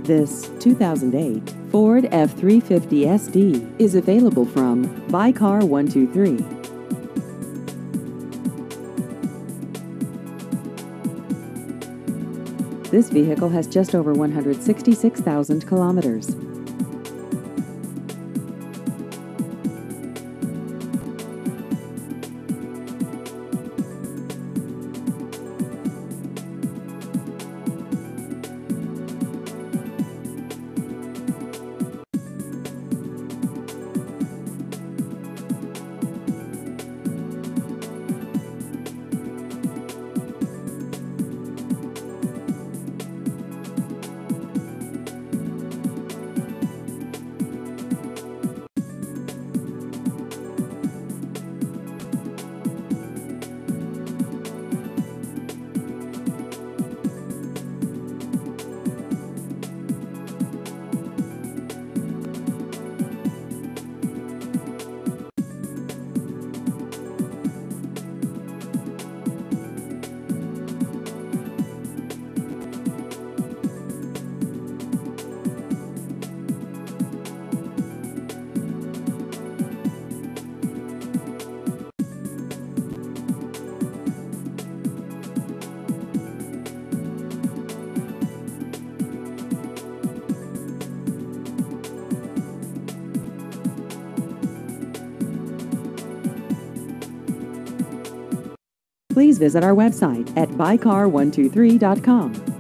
This 2008 Ford F-350 SD is available from Buy Car 123. This vehicle has just over 166,000 kilometers. Please visit our website at buycar123.com.